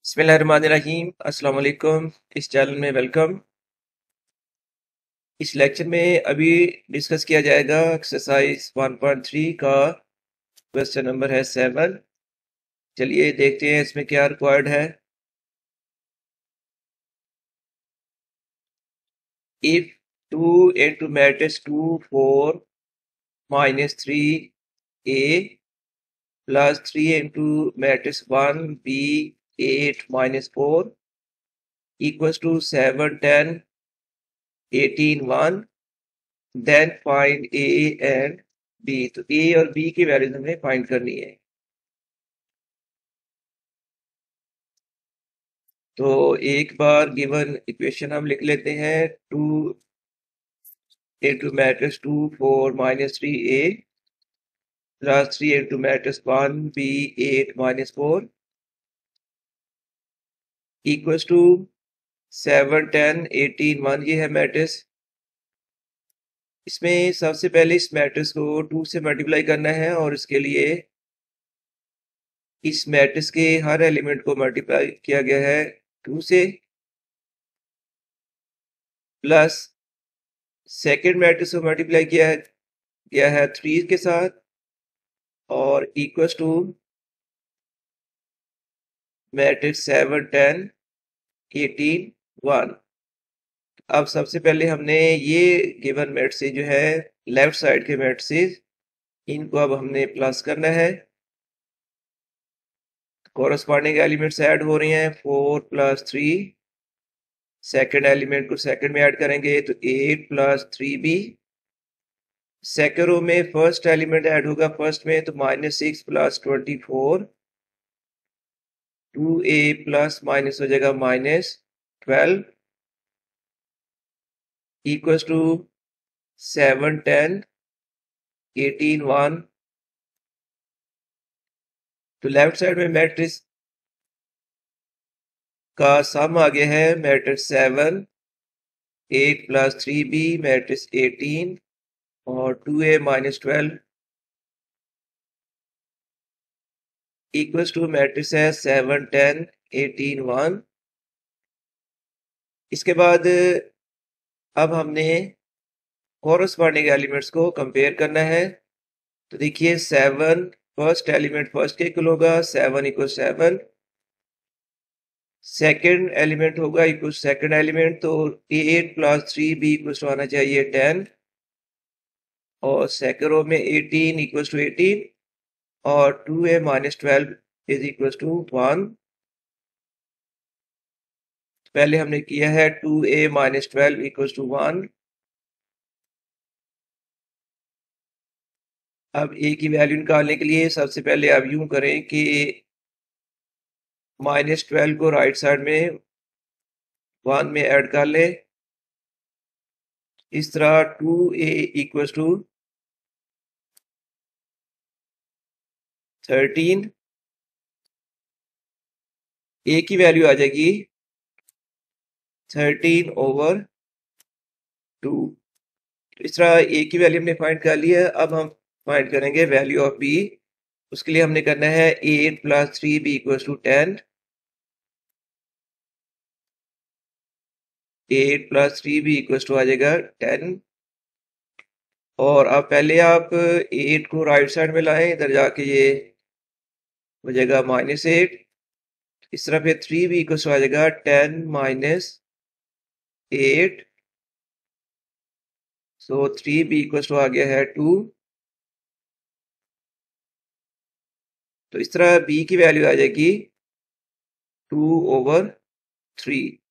बिस्मिल्लाहिर्रहमानिर्रहीम। अस्सलाम वालेकुम। इस चैनल में वेलकम। इस लेक्चर में अभी डिस्कस किया जाएगा एक्सरसाइज 1.3 का क्वेश्चन नंबर है 7। चलिए देखते हैं इसमें क्या रिक्वायर्ड है। If 2 into matrix 2 4 minus 3 a plus 3 into matrix 1 b 8 minus 4 equals to 7 10 18 1, then find A and B. तो ए और बी की वैल्यूज हमें फाइंड करनी है। तो एक बार गिवन इक्वेशन हम लिख लेते हैं। 2 into matrix 2 4 minus 3a plus 3 into matrix 1 b 8 minus 4 equals to 7 10 18 1। ये है मैट्रिक्स। इसमें सबसे पहले इस मैट्रिक्स को 2 से मल्टीप्लाई करना है और इसके लिए इस मैट्रिक्स के हर एलिमेंट को मल्टीप्लाई किया गया है 2 से, प्लस सेकेंड मैट्रिक्स को मल्टीप्लाई किया गया है 3 के साथ और इक्वल्स टू मैट्रिक्स 7 10 18 1। अब सबसे पहले हमने ये गिवन मैट्रिक्स जो है लेफ्ट साइड के मैट्रिक्स, इनको अब हमने प्लस करना है। कोरस्पॉन्डिंग एलिमेंट्स ऐड हो रही हैं। 4 + 3, सेकेंड एलिमेंट को सेकेंड में ऐड करेंगे तो 8 + 3b। सेकेंड रो में फर्स्ट एलिमेंट ऐड होगा फर्स्ट में, तो -6 + 24 2a प्लस माइनस हो जाएगा -12 इक्वल्स टू 7 10 18 1। तो लेफ्ट साइड में मैट्रिक्स का सम आ गया है मैट्रिक्स 7 8 + 3b मैट्रिक्स 18 और 2a -12 इक्वल्स टू मैट्रिक्स है 7 10 18 1। इसके बाद अब हमने कोरस्पॉन्डिंग एलिमेंट्स को कंपेयर करना है। तो देखिए 7 फर्स्ट एलिमेंट फर्स्ट के इक्वल होगा 7 = 7। सेकेंड एलिमेंट होगा इक्वल सेकेंड एलिमेंट, तो 8 + 3b इक्वल आना चाहिए 10 और सेकेंड रो में 18 = 18 और 2a -12 = 1। पहले हमने किया है 2a -12 = 1। अब a की वैल्यू निकालने के लिए सबसे पहले आप यूं करें कि -12 को राइट साइड में 1 में ऐड कर ले। इस तरह 2a = 13। a की वैल्यू आ जाएगी 13/2। तो इस तरह a की वैल्यू हमने फाइंड कर ली है। अब हम फाइंड करेंगे वैल्यू ऑफ b। उसके लिए हमने करना है 8 + 3b = 10। 8 + 3b = आ जाएगा 10। और अब पहले आप 8 को राइट साइड में लाएं, इधर जाके ये हो जाएगा -8। इस तरह फिर 3b = आ जाएगा 10 - 8। सो 3b = आ गया है 2। तो इस तरह b की वैल्यू आ जाएगी 2/3।